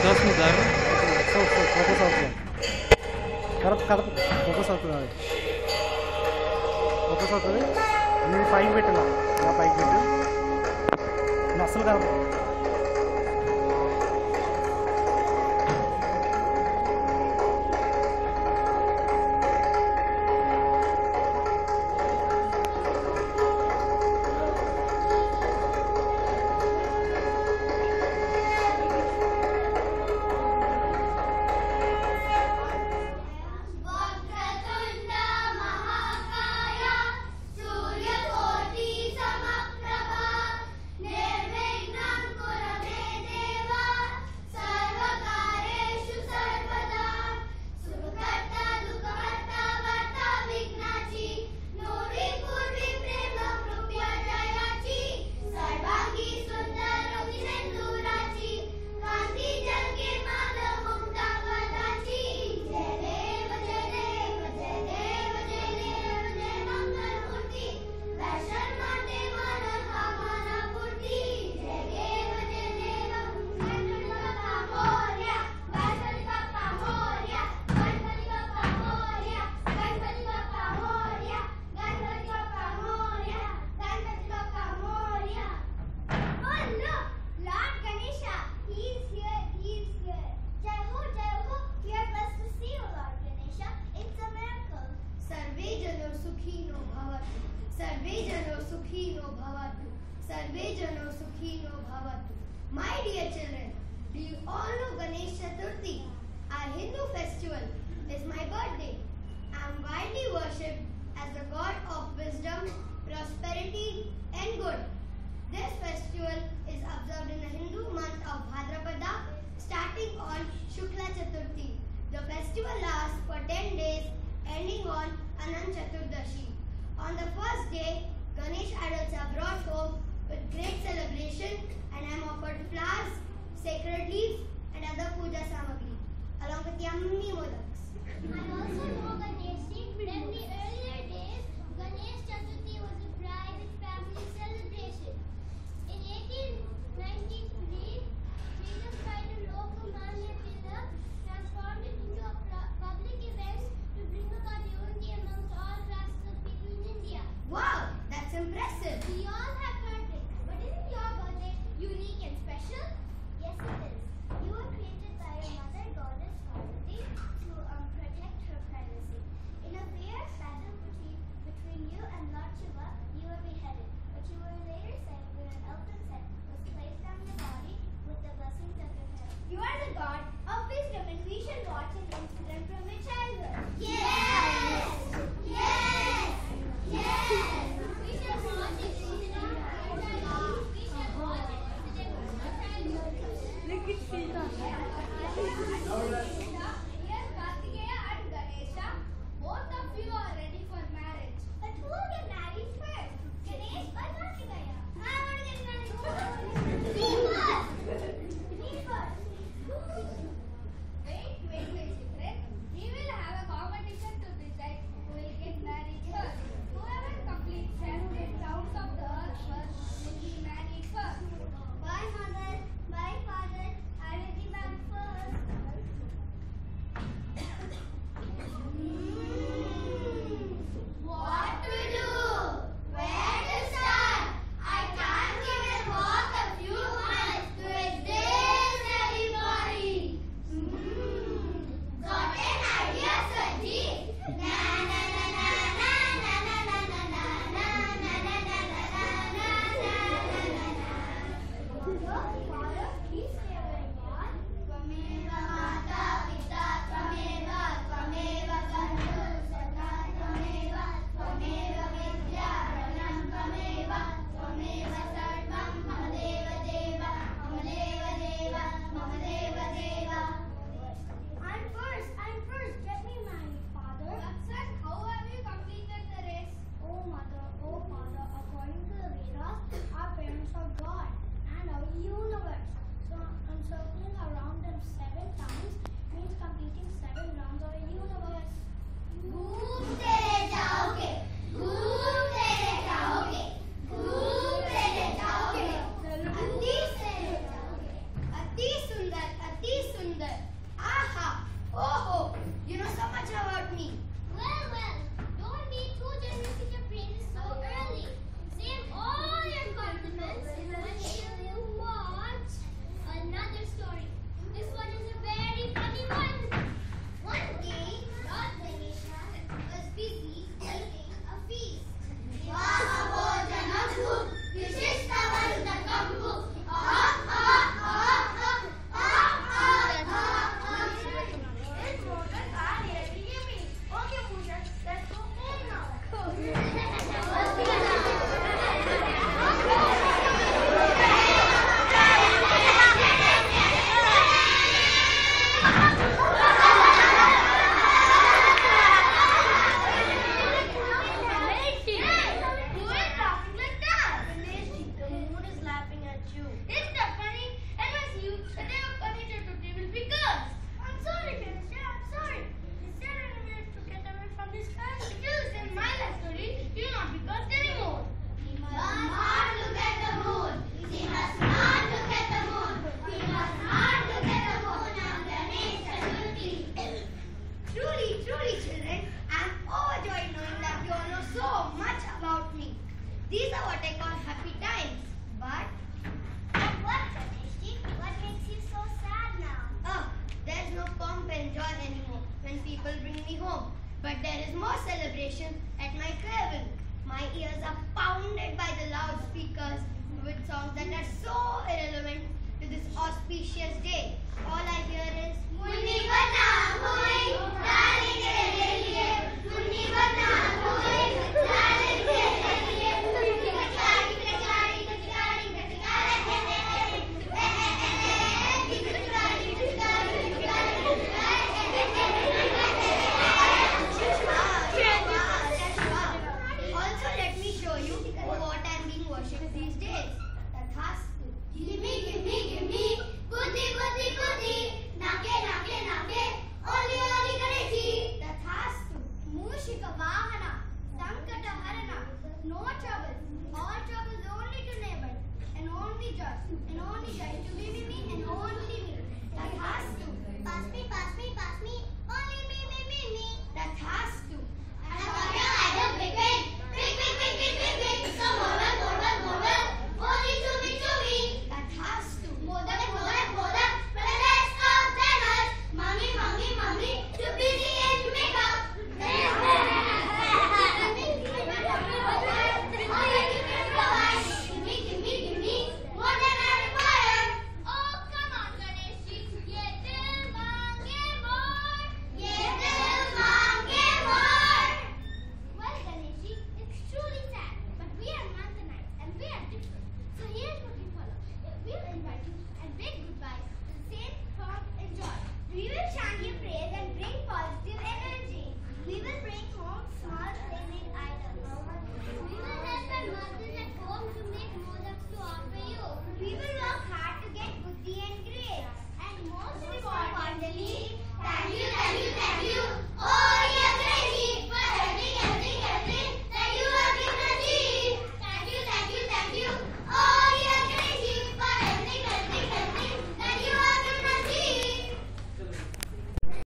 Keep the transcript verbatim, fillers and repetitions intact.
వస్తుంది sir. Focus అవుతుంది correct correct focus అవుతుంది అది ఫోకస్ అవుతుంది. నేను పైకి పెట్టినా ఇలా పైకి పెట్టు నేను అసలు correct My dear children, do you all know Ganesh Chaturthi? Our Hindu festival is my birthday. I am widely worshipped as the god of wisdom, prosperity and good. This festival is observed in the Hindu month of Bhadrapada, starting on Shukla Chaturthi. The festival lasts for ten days, ending on Anant Chaturdashi. On the first day, Ganesh idols are brought home with great celebration, and I am offered flowers, sacred leaves and other puja samagri along with yummy modaks. I also know Ganesh. In the earlier days, Ganesh Chaturthi was a private family celebration. In eighteen ninety-three, Jesus Christ and Lokmanya Tilak transformed it into a public event to bring about unity amongst all classes of people in India. Wow, that's impressive. We all have heard it, but isn't your birthday unique and special? Yes, it is. You were created by your mother goddess Parvati to um, protect her privacy. In a fierce battle between, between you and Lord Shiva, you were beheaded, but you were later saved when an elfin set was placed on your body with the blessings of your parents. You are the god of wisdom, and we shall watch an incident from your childhood. Yes! Yes! Yes! We shall watch an incident from your childhood. We shall watch an incident from your childhood. Yes, Kartikeya and Ganesha, both of you are ready for marriage. But who will get married first? Ganesh or Kartikeya? I want to get married first. Me first! Me first! Wait, wait, wait, Shikret. We will have a competition to decide who will get married first. Whoever completes seven rounds of the earth first will be married first. Bye, mother. Bye, father. I will be back first. enjoy anymore when people bring me home. But there is more celebration at my cabin. My ears are pounded by the loudspeakers with songs that are so irrelevant to this auspicious